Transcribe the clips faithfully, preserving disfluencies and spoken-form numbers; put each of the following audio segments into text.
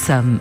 بلسم.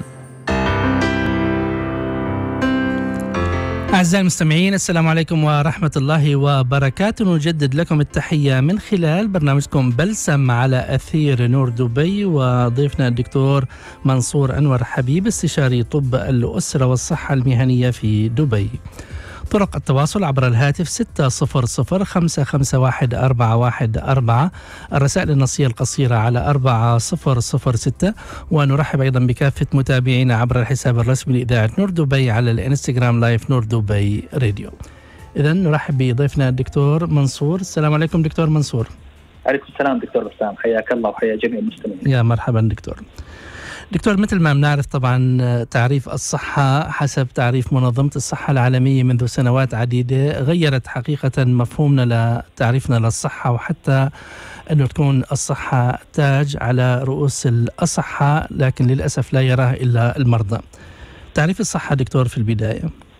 أعزائي المستمعين، السلام عليكم ورحمة الله وبركاته. نجدد لكم التحية من خلال برنامجكم بلسم على أثير نور دبي، وضيفنا الدكتور منصور أنور حبيب، استشاري طب الأسرة والصحة المهنية في دبي. طرق التواصل عبر الهاتف ستة صفر صفر خمسة خمسة واحد أربعة واحد أربعة، الرسائل النصية القصيرة على أربعة صفر صفر ستة، ونرحب أيضا بكافة متابعينا عبر الحساب الرسمي لإذاعة نور دبي على الانستغرام لايف نور دبي راديو. إذا نرحب بضيفنا الدكتور منصور. السلام عليكم دكتور منصور. عليكم السلام دكتور بسام، حياك الله وحيا جميع المستمعين. يا مرحبا دكتور. دكتور، مثل ما بنعرف طبعا تعريف الصحة حسب تعريف منظمة الصحة العالمية منذ سنوات عديدة غيرت حقيقة مفهومنا لتعريفنا للصحة، وحتى أنه تكون الصحة تاج على رؤوس الأصحاء، لكن للأسف لا يراه إلا المرضى. تعريف الصحة دكتور في البداية.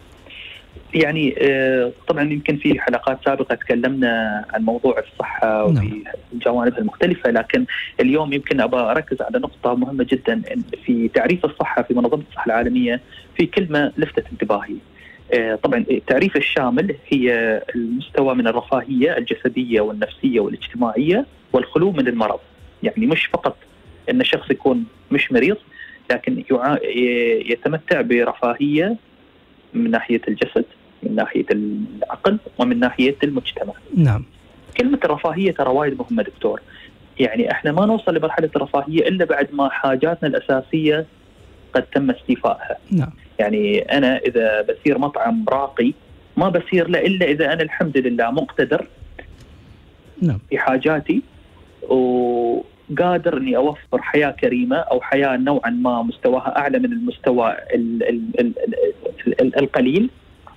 يعني طبعا يمكن في حلقات سابقة تكلمنا عن موضوع الصحة وجوانبها المختلفة، لكن اليوم يمكن أبغى أركز على نقطة مهمة جدا في تعريف الصحة في منظمة الصحة العالمية. في كلمة لفتت انتباهي. طبعا التعريف الشامل هي المستوى من الرفاهية الجسدية والنفسية والاجتماعية والخلو من المرض. يعني مش فقط أن الشخص يكون مش مريض، لكن يتمتع برفاهية من ناحية الجسد، من ناحية العقل، ومن ناحية المجتمع. نعم. كلمة الرفاهية ترى وايد مهمة دكتور. يعني احنا ما نوصل لمرحلة الرفاهية إلا بعد ما حاجاتنا الأساسية قد تم استيفائها. نعم. يعني أنا إذا بسير مطعم راقي ما بسير له إلا إذا أنا الحمد لله مقتدر نعم في حاجاتي، وقادر إني أوفر حياة كريمة أو حياة نوعا ما مستواها أعلى من المستوى ال ال ال ال ال القليل.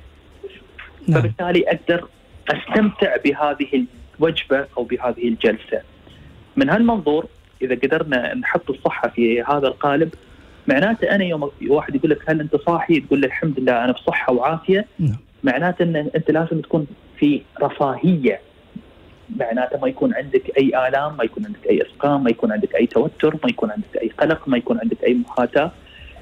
نعم. فبالتالي أقدر أستمتع بهذه الوجبة أو بهذه الجلسة. من هالمنظور إذا قدرنا نحط الصحة في هذا القالب، معناته أنا يوم واحد يقول لك هل أنت صاحي، تقول له الحمد لله أنا بصحة وعافية. نعم. معناته أن أنت لازم تكون في رفاهية، معناته ما يكون عندك أي آلام، ما يكون عندك أي إسقام، ما يكون عندك أي توتر، ما يكون عندك أي قلق، ما يكون عندك أي محاتاة.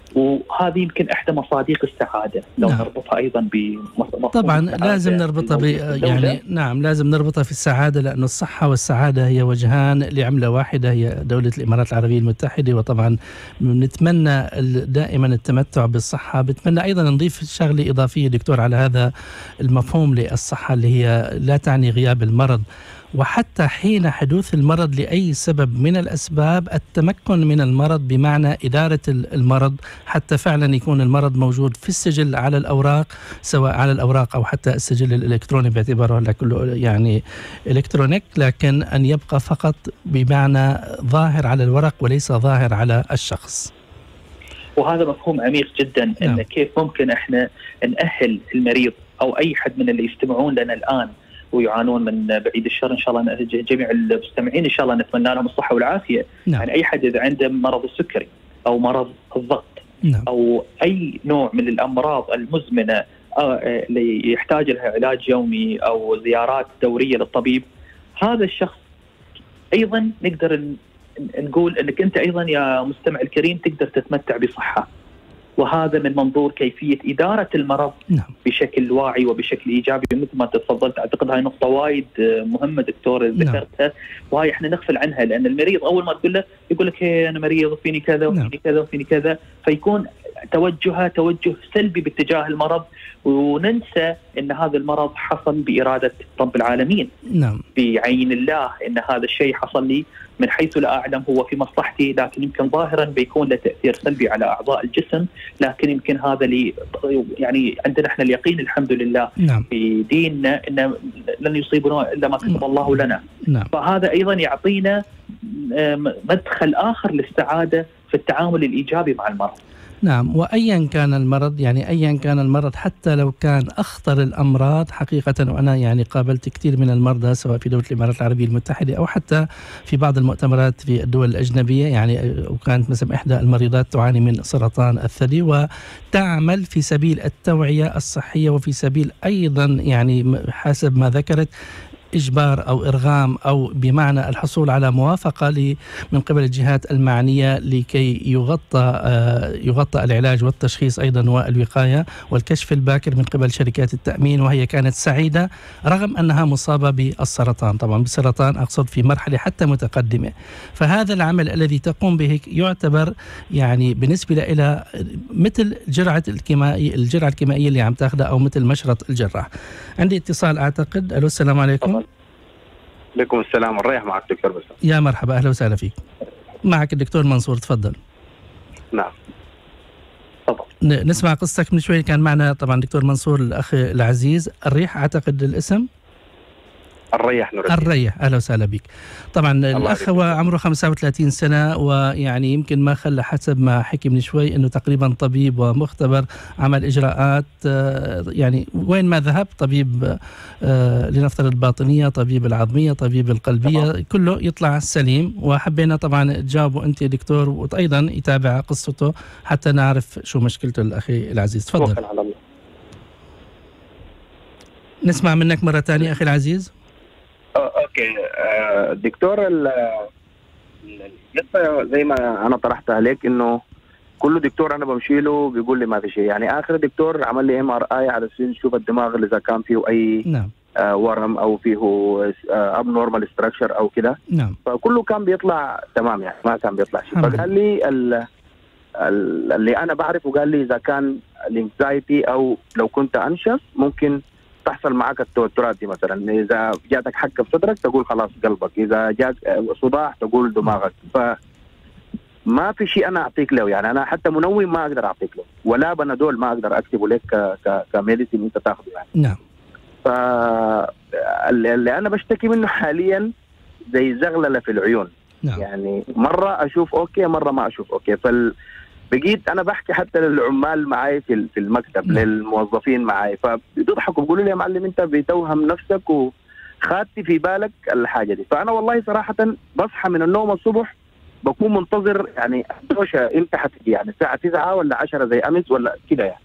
وهذه يمكن إحدى مصادق السعادة لو نعم. نربطها أيضا بمفهوم طبعا لازم نربطها ب يعني نعم لازم نربطها في السعادة، لأن الصحة والسعادة هي وجهان لعملة واحدة، هي دولة الإمارات العربية المتحدة. وطبعا نتمنى دائما التمتع بالصحة. بتمنى أيضا نضيف شغلة إضافية دكتور على هذا المفهوم للصحة، اللي هي لا تعني غياب المرض، وحتى حين حدوث المرض لأي سبب من الأسباب التمكن من المرض، بمعنى إدارة المرض حتى فعلا يكون المرض موجود في السجل على الأوراق، سواء على الأوراق أو حتى السجل الإلكتروني باعتباره هلا كله يعني إلكترونيك، لكن أن يبقى فقط بمعنى ظاهر على الورق وليس ظاهر على الشخص. وهذا مفهوم عميق جدا. نعم. إن كيف ممكن إحنا نأهل المريض أو أي حد من اللي يستمعون لنا الآن ويعانون من بعيد الشر، إن شاء الله جميع المستمعين إن شاء الله نتمنى لهم الصحة والعافية. نعم. يعني أي حد إذا عنده مرض السكري أو مرض الضغط، نعم. أو أي نوع من الأمراض المزمنة اللي يحتاج لها علاج يومي أو زيارات دورية للطبيب، هذا الشخص أيضا نقدر نقول أنك أنت أيضا يا مستمع الكريم تقدر تتمتع بصحة. وهذا من منظور كيفية إدارة المرض. نعم. بشكل واعي وبشكل إيجابي، مثل ما تفضلت. أعتقد هاي نقطة وايد مهمة دكتور ذكرتها. نعم. وهاي إحنا نغفل عنها، لأن المريض أول ما تقول له يقول لك هي أنا مريض وفيني كذا وفيني. نعم. كذا وفيني كذا، فيكون توجهه توجه سلبي باتجاه المرض، وننسى أن هذا المرض حصل بإرادة رب العالمين. نعم. بعين الله أن هذا الشيء حصل لي من حيث لا أعلم، هو في مصلحتي، لكن يمكن ظاهرا بيكون له تأثير سلبي على أعضاء الجسم، لكن يمكن هذا لي يعني عندنا احنا اليقين الحمد لله. نعم. في ديننا أن لن يصيبنا إلا ما كتب الله لنا. نعم. فهذا أيضا يعطينا مدخل آخر للسعادة في التعامل الإيجابي مع المرض. نعم. وأيا كان المرض، يعني أيا كان المرض حتى لو كان أخطر الأمراض حقيقة، وأنا يعني قابلت كثير من المرضى سواء في دولة الإمارات العربية المتحدة أو حتى في بعض المؤتمرات في الدول الأجنبية، يعني وكانت مثلا إحدى المريضات تعاني من سرطان الثدي وتعمل في سبيل التوعية الصحية، وفي سبيل أيضا يعني حسب ما ذكرت إجبار أو إرغام أو بمعنى الحصول على موافقة من قبل الجهات المعنية لكي يغطى يغطى العلاج والتشخيص أيضا والوقاية والكشف الباكر من قبل شركات التأمين، وهي كانت سعيدة رغم أنها مصابة بالسرطان، طبعا بالسرطان أقصد في مرحلة حتى متقدمة. فهذا العمل الذي تقوم به يعتبر يعني بالنسبة إلى مثل جرعة الكيمائية الجرعة الكيمائية اللي عم تاخذها أو مثل مشرط الجراح. عندي اتصال أعتقد. ألو السلام عليكم. عليكم السلام والريح، معك دكتور بسام. يا مرحبا، أهلا وسهلا فيك. معك الدكتور منصور، تفضل. نعم تفضل. نسمع قصتك. من شوي كان معنا طبعا دكتور منصور الأخ العزيز. الريح أعتقد الاسم. الريح نور الدين. الريح، اهلا وسهلا بك. طبعا الاخ هو عمره خمسة وثلاثين سنه، ويعني يمكن ما خلى حسب ما حكي من شوي انه تقريبا طبيب ومختبر، عمل اجراءات يعني وين ما ذهب، طبيب لنفترض الباطنيه، طبيب العظميه، طبيب القلبيه، طبعا. كله يطلع سليم. وحبينا طبعا تجاوبوا انت دكتور وايضا يتابع قصته حتى نعرف شو مشكلته الاخي العزيز. تفضل. نسمع منك مره ثانيه اخي العزيز. اوكي دكتور، القصه زي ما انا طرحت عليك انه كل دكتور انا بمشي له بيقول لي ما في شيء. يعني اخر دكتور عمل لي ام ار اي على اساس نشوف الدماغ اللي اذا كان فيه اي نعم. آه ورم او فيه اب نورمال ستراكشر او كده. نعم. فكله كان بيطلع تمام، يعني ما كان بيطلع شيء. فقال لي ال ال اللي انا بعرفه، قال لي اذا كان الانكزايتي او لو كنت انشف ممكن تحصل معك التوترات دي. مثلا اذا جاتك حكه في صدرك تقول خلاص قلبك، اذا جاك صداع تقول دماغك. فما في شيء انا اعطيك له، يعني انا حتى منوم ما اقدر اعطيك له، ولا بنادول ما اقدر اكتبه لك كميديسين انت تاخذه يعني. نعم. فاللي انا بشتكي منه حاليا زي زغلله في العيون. نعم. يعني مره اشوف اوكي، مره ما اشوف اوكي. فال بقيت انا بحكي حتى للعمال معي في في المكتب، م. للموظفين معي، فبيضحكوا بيقولوا لي يا معلم انت بتوهم نفسك وخدت في بالك الحاجه دي. فانا والله صراحه بصحى من النوم الصبح بكون منتظر يعني الدوشه امتى حتجي، يعني الساعه تسعة ولا عشرة زي امس ولا كده يعني.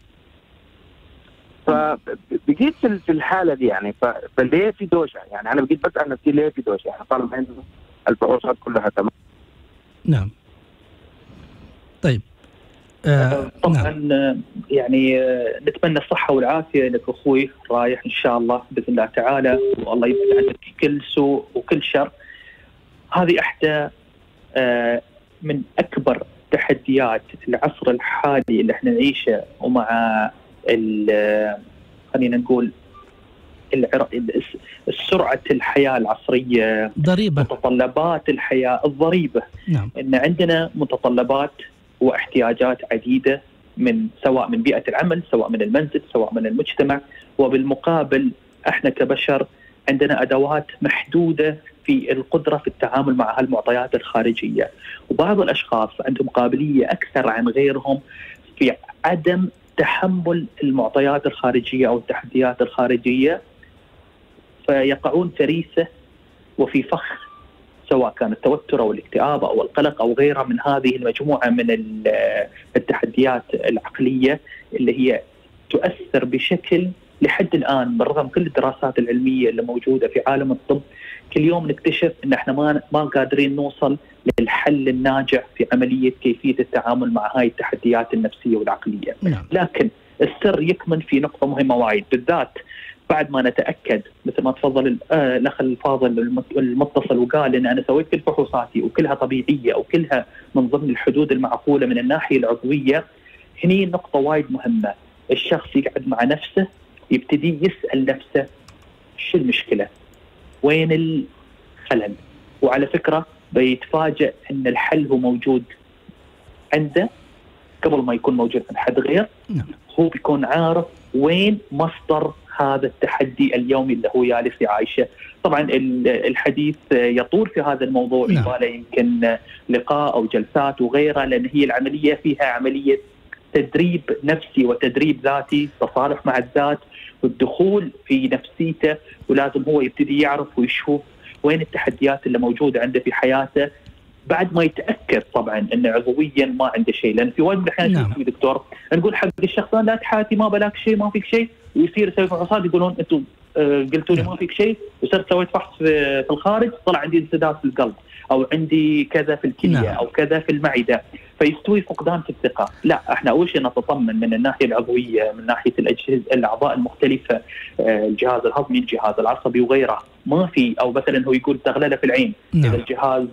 فبقيت في الحاله دي يعني. فليه في دوشه؟ يعني انا بقيت بسال نفسي ليه في دوشه؟ يعني طالما عنده الفحوصات كلها تمام. نعم. طيب. آه طبعا نعم. يعني نتمنى الصحة والعافية لك أخوي رايح إن شاء الله بإذن الله تعالى، والله يبعد عنك كل سوء وكل شر. هذه إحدى آه من أكبر تحديات العصر الحالي اللي احنا نعيشه، ومع خلينا نقول سرعة الحياة العصرية، ضريبة متطلبات الحياة الضريبة. نعم. إن عندنا متطلبات واحتياجات عديدة، من سواء من بيئة العمل، سواء من المنزل، سواء من المجتمع. وبالمقابل احنا كبشر عندنا أدوات محدودة في القدرة في التعامل مع هالمعطيات الخارجية، وبعض الأشخاص عندهم قابلية أكثر عن غيرهم في عدم تحمل المعطيات الخارجية أو التحديات الخارجية، فيقعون فريسة وفي فخ، سواء كان التوتر أو الاكتئاب أو القلق أو غيرها من هذه المجموعة من التحديات العقلية اللي هي تؤثر بشكل لحد الآن بالرغم كل الدراسات العلمية اللي موجودة في عالم الطب. كل يوم نكتشف أن احنا ما ما قادرين نوصل للحل الناجع في عملية كيفية التعامل مع هاي التحديات النفسية والعقلية. نعم. لكن السر يكمن في نقطة مهمة وايد، بالذات بعد ما نتأكد مثل ما تفضل الأخ الفاضل المتصل وقال إن أنا سويت كل فحوصاتي وكلها طبيعية وكلها من ضمن الحدود المعقولة من الناحية العضوية. هني نقطة وايد مهمة، الشخص يقعد مع نفسه يبتدي يسأل نفسه شو المشكلة، وين الخلل، وعلى فكرة بيتفاجأ أن الحل هو موجود عنده قبل ما يكون موجود عند حد غير. هو بيكون عارف وين مصدر هذا التحدي اليومي اللي هو جالس يعيشه. طبعا الحديث يطول في هذا الموضوع، يبغى يمكن لقاء أو جلسات وغيرها، لأن هي العملية فيها عملية تدريب نفسي وتدريب ذاتي، تصالح مع الذات والدخول في نفسيته، ولازم هو يبتدي يعرف ويشوف وين التحديات اللي موجودة عنده في حياته بعد ما يتأكد طبعا أنه عضويا ما عنده شيء. لأن في وايد من الأحيان نعم. دكتور نقول حق الشخص لا تحاتي ما بلاك شيء ما فيك شيء، ويصير يسوي فحوصات يقولون أنتم قلتوا لي ما فيك شيء، وصرت سويت فحص في الخارج طلع عندي انسداد في القلب او عندي كذا في الكليه نعم. او كذا في المعده، فيستوي فقدان في الثقه. لا، احنا اول شيء نتطمن من الناحيه العضويه، من ناحيه الاجهزه الاعضاء المختلفه، الجهاز الهضمي، الجهاز العصبي وغيره، ما في، او مثلا هو يقول زغلله في العين نعم. اذا الجهاز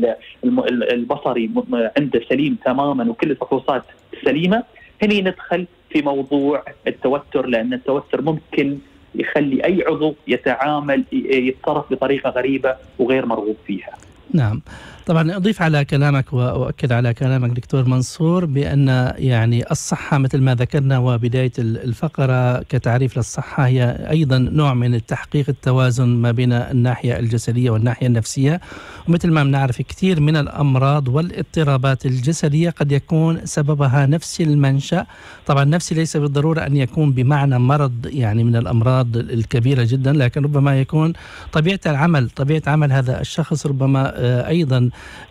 البصري عنده سليم تماما وكل الفحوصات سليمه، هني ندخل في موضوع التوتر، لان التوتر ممكن يخلي اي عضو يتعامل يتصرف بطريقه غريبه وغير مرغوب فيها. نعم، طبعا أضيف على كلامك وأؤكد على كلامك دكتور منصور بأن يعني الصحة مثل ما ذكرنا وبداية الفقرة كتعريف للصحة هي أيضا نوع من تحقيق التوازن ما بين الناحية الجسدية والناحية النفسية. ومثل ما بنعرف كثير من الأمراض والاضطرابات الجسدية قد يكون سببها نفسي المنشأ. طبعا نفسي ليس بالضرورة أن يكون بمعنى مرض يعني من الأمراض الكبيرة جدا، لكن ربما يكون طبيعة العمل طبيعة عمل هذا الشخص، ربما أيضا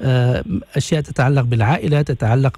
أشياء تتعلق بالعائلة، تتعلق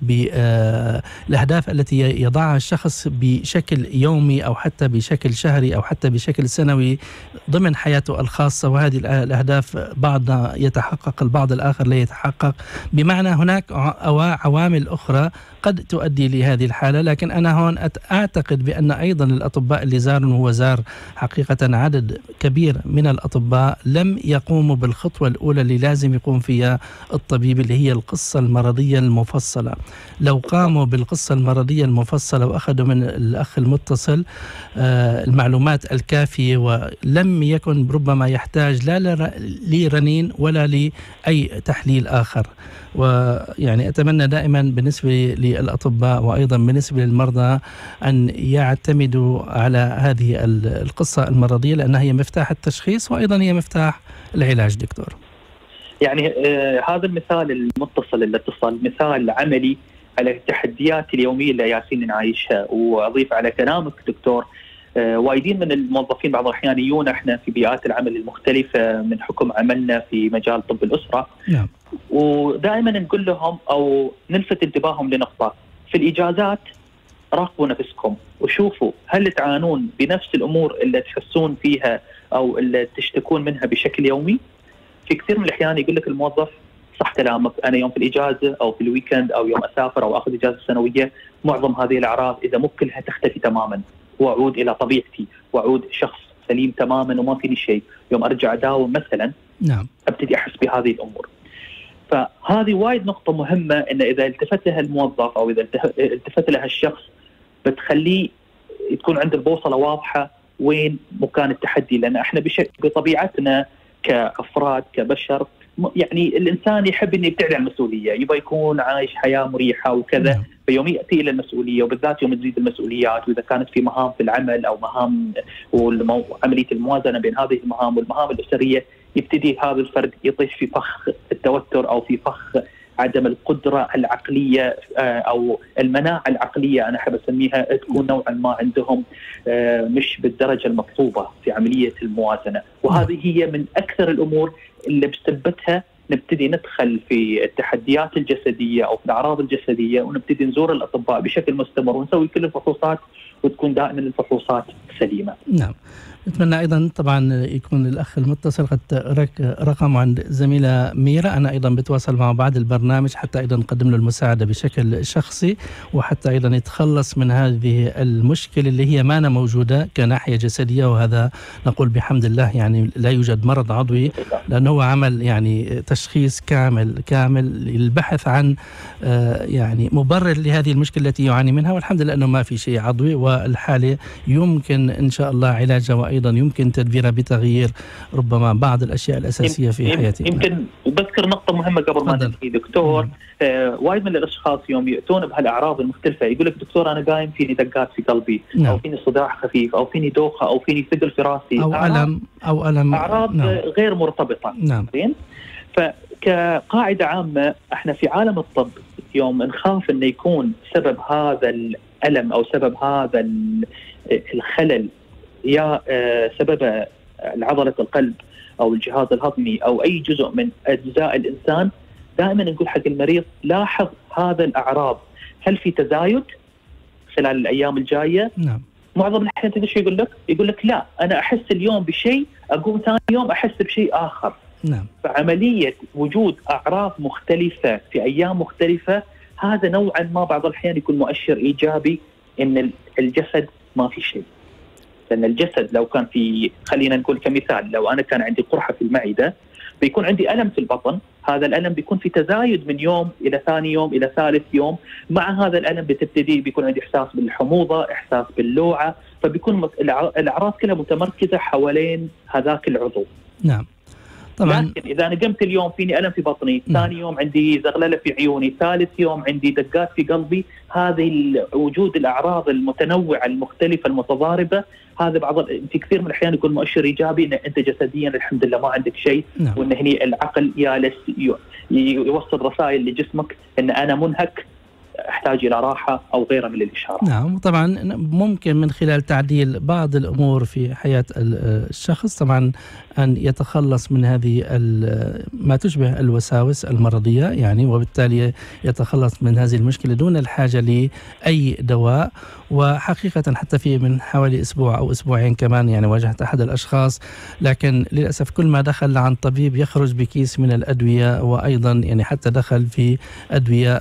بالأهداف التي يضعها الشخص بشكل يومي أو حتى بشكل شهري أو حتى بشكل سنوي ضمن حياته الخاصة، وهذه الأهداف بعضها يتحقق البعض الآخر لا يتحقق، بمعنى هناك عوامل أخرى قد تؤدي لهذه الحالة. لكن أنا هون أعتقد بأن أيضا الأطباء اللي زاروا، هو زار حقيقة عدد كبير من الأطباء، لم يقوموا بالخطوة الأولى اللي لازم يقوم فيها الطبيب، اللي هي القصة المرضية المفصلة. لو قاموا بالقصة المرضية المفصلة وأخذوا من الأخ المتصل المعلومات الكافية، ولم يكن ربما يحتاج لا لرنين ولا لأي تحليل آخر. ويعني أتمنى دائما بالنسبة للأطباء وأيضا بالنسبة للمرضى أن يعتمدوا على هذه القصة المرضية، لأنها هي مفتاح التشخيص وأيضا هي مفتاح العلاج. دكتور، يعني آه هذا المثال المتصل الاتصال مثال عملي على التحديات اليومية اللي ياسين نعيشها. وأضيف على كلامك دكتور، آه وايدين من الموظفين بعض الأحيان يجون احنا في بيئات العمل المختلفة من حكم عملنا في مجال طب الأسرة نعم. ودائما نقول لهم أو نلفت انتباههم لنقطة في الإجازات، راقبوا نفسكم وشوفوا هل تعانون بنفس الأمور اللي تحسون فيها أو اللي تشتكون منها بشكل يومي. في كثير من الأحيان يقول لك الموظف صح كلامك، أنا يوم في الإجازة أو في الويكند أو يوم أسافر أو أخذ إجازة سنوية معظم هذه الأعراض إذا مو كلها تختفي تماما وأعود إلى طبيعتي وأعود شخص سليم تماما وما فيني شيء. يوم أرجع أداوم مثلا نعم أبتدي أحس بهذه الأمور. فهذه وايد نقطة مهمة، إن إذا التفت لها الموظف أو إذا التفت لها الشخص بتخليه تكون عنده البوصلة واضحة وين مكان التحدي. لأن إحنا بطبيعتنا كأفراد كبشر يعني الإنسان يحب أن يبتعد عن المسؤولية، يبغى يكون عايش حياة مريحة وكذا. فيوم يأتي إلى المسؤولية وبالذات يوم تزيد المسؤوليات، وإذا كانت في مهام في العمل أو مهام وعملية الموازنة بين هذه المهام والمهام الأسرية، يبتدي هذا الفرد يطيش في فخ التوتر أو في فخ عدم القدرة العقلية أو المناعة العقلية أنا أحب أسميها، تكون نوعا ما عندهم مش بالدرجة المطلوبة في عملية الموازنة. وهذه هي من أكثر الأمور اللي بسببتها نبتدي ندخل في التحديات الجسدية أو في الأعراض الجسدية، ونبتدي نزور الأطباء بشكل مستمر ونسوي كل الفحوصات وتكون دائما الفحوصات سليمة. نعم، نتمنى أيضا طبعا يكون الأخ المتصل قد ترك رقم عند زميلة ميرا، أنا أيضا بتواصل معه بعد البرنامج حتى أيضا نقدم له المساعدة بشكل شخصي، وحتى أيضا يتخلص من هذه المشكلة اللي هي ما موجودة كناحية جسدية. وهذا نقول بحمد الله يعني لا يوجد مرض عضوي، لأنه هو عمل يعني تشخيص كامل كامل للبحث عن يعني مبرر لهذه المشكلة التي يعاني منها، والحمد لله أنه ما في شيء عضوي، والحالة يمكن إن شاء الله علاجها أيضا يمكن تدبيرها بتغيير ربما بعض الأشياء الأساسية في حياتنا. يمكن بذكر نقطة مهمة قبل ما ننهي دكتور. آه وايد من الأشخاص يوم يأتون بهالأعراض المختلفة يقول لك دكتور أنا قايم فيني دقات في قلبي، نعم. أو فيني صداع خفيف أو فيني دوخة أو فيني ثقل في راسي أو ألم أو ألم أعراض نعم. غير مرتبطة. نعم. فكقاعدة عامة احنا في عالم الطب يوم نخاف أن يكون سبب هذا الألم أو سبب هذا الخلل يا سبب عضلة القلب أو الجهاز الهضمي أو أي جزء من أجزاء الإنسان، دائما نقول حق المريض لاحظ هذا الأعراض، هل في تزايد خلال الأيام الجاية؟ نعم. معظم الأحيان تدري شو يقول لك؟ يقول لك لا أنا أحس اليوم بشيء أقوم ثاني يوم أحس بشيء آخر. نعم. فعملية وجود أعراض مختلفة في أيام مختلفة هذا نوعا ما بعض الأحيان يكون مؤشر إيجابي إن الجسد ما في شيء. لأن الجسد لو كان في، خلينا نقول كمثال، لو أنا كان عندي قرحة في المعدة بيكون عندي ألم في البطن، هذا الألم بيكون في تزايد من يوم إلى ثاني يوم إلى ثالث يوم، مع هذا الألم بتبتدي بيكون عندي إحساس بالحموضة، إحساس باللوعة، فبيكون الأعراض كلها متمركزة حوالين هذاك العضو. نعم طبعا. لكن إذا أنا قمت اليوم فيني ألم في بطني، ثاني يوم عندي زغللة في عيوني، ثالث يوم عندي دقات في قلبي، هذه وجود الأعراض المتنوعة المختلفة المتضاربة هذا بعض في كثير من الأحيان يكون مؤشر إيجابي أن أنت جسديا الحمد لله ما عندك شيء. نعم. وأن هني العقل يالس يوصل رسائل لجسمك أن أنا منهك احتاج الى راحه او غيرها من الاشارات. نعم طبعا ممكن من خلال تعديل بعض الامور في حياه الشخص طبعا ان يتخلص من هذه ما تشبه الوساوس المرضيه يعني، وبالتالي يتخلص من هذه المشكله دون الحاجه لاي دواء. وحقيقه حتى في من حوالي اسبوع او اسبوعين كمان يعني واجهت احد الاشخاص، لكن للاسف كل ما دخل عند طبيب يخرج بكيس من الادويه، وايضا يعني حتى دخل في ادويه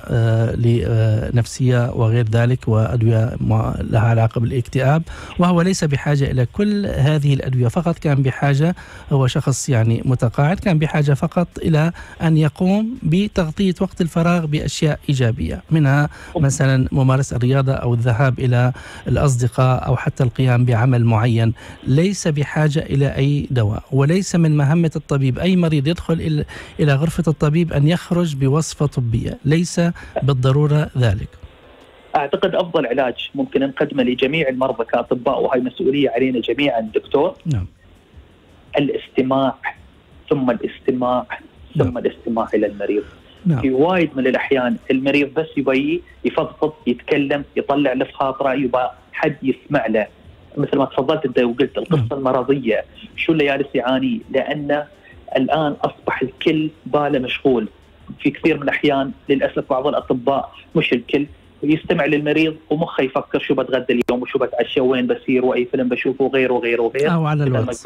لنفسيه وغير ذلك، وادويه لها علاقه بالاكتئاب، وهو ليس بحاجه الى كل هذه الادويه، فقط كان بحاجه، هو شخص يعني متقاعد، كان بحاجه فقط الى ان يقوم بتغطيه وقت الفراغ باشياء ايجابيه، منها مثلا ممارسه الرياضه او الذهاب الى الأصدقاء أو حتى القيام بعمل معين. ليس بحاجة إلى أي دواء، وليس من مهمة الطبيب أي مريض يدخل إلى غرفة الطبيب أن يخرج بوصفة طبية، ليس بالضرورة ذلك. أعتقد أفضل علاج ممكن نقدمه لجميع المرضى كأطباء، وهي مسؤولية علينا جميعا دكتور. نعم. الاستماع ثم الاستماع ثم نعم. الاستماع إلى المريض. نعم. في وايد من الأحيان المريض بس يبي يفضفض يتكلم يطلع له خاطره، يبقى حد يسمع له، مثل ما تفضلت انت وقلت القصة نعم. المرضية شو اللي جالس يعاني، لأن الآن أصبح الكل باله مشغول. في كثير من الأحيان للأسف بعض الأطباء مش الكل يستمع للمريض ومخه يفكر شو بتغدى اليوم وشو بتعشى وين بسير وأي فيلم بشوفه وغيره وغيره وغيره، أو على الواتس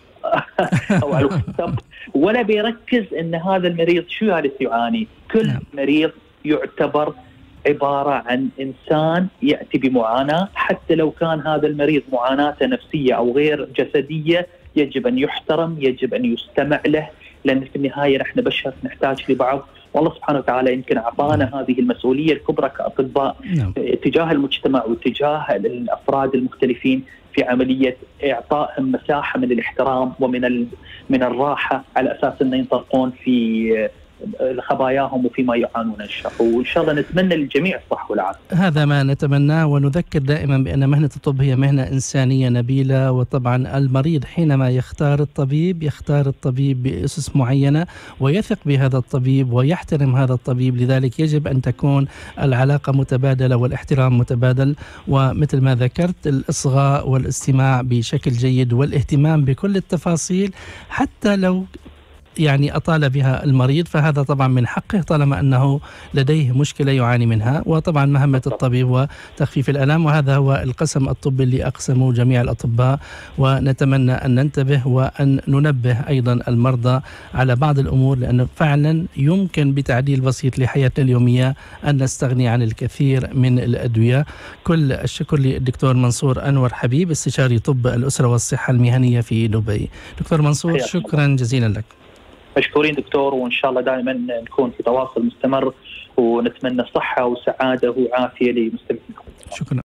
أو على الواتساب، ولا بيركز ان هذا المريض شو جالس يعاني. كل نعم. مريض يعتبر عبارة عن إنسان يأتي بمعاناة، حتى لو كان هذا المريض معاناته نفسية أو غير جسدية يجب أن يحترم، يجب أن يستمع له، لأن في النهاية نحن بشر نحتاج لبعض، والله سبحانه وتعالى يمكن أعطانا نعم. هذه المسؤولية الكبرى كأطباء نعم. تجاه المجتمع وتجاه الأفراد المختلفين في عملية إعطائهم مساحة من الاحترام ومن من الراحة، على أساس أن ينطلقون في خباياهم وفيما يعانون الشر، وإن شاء الله نتمنى للجميع الصحة والعافية. هذا ما نتمناه، ونذكر دائما بأن مهنة الطب هي مهنة إنسانية نبيلة، وطبعا المريض حينما يختار الطبيب يختار الطبيب بأسس معينة ويثق بهذا الطبيب ويحترم هذا الطبيب، لذلك يجب أن تكون العلاقة متبادلة والاحترام متبادل، ومثل ما ذكرت الإصغاء والاستماع بشكل جيد والاهتمام بكل التفاصيل، حتى لو يعني أطال بها المريض فهذا طبعا من حقه طالما أنه لديه مشكلة يعاني منها. وطبعا مهمة الطبيب وتخفيف الآلام، وهذا هو القسم الطبي اللي أقسمه جميع الأطباء، ونتمنى أن ننتبه وأن ننبه أيضا المرضى على بعض الأمور، لأنه فعلا يمكن بتعديل بسيط لحياتنا اليومية أن نستغني عن الكثير من الأدوية. كل الشكر للدكتور منصور أنور حبيب، استشاري طب الأسرة والصحة المهنية في دبي. دكتور منصور شكرا جزيلا لك. مشكورين دكتور، وإن شاء الله دائما نكون في تواصل مستمر، ونتمنى صحة وسعادة وعافية لمستمعينا. شكرا.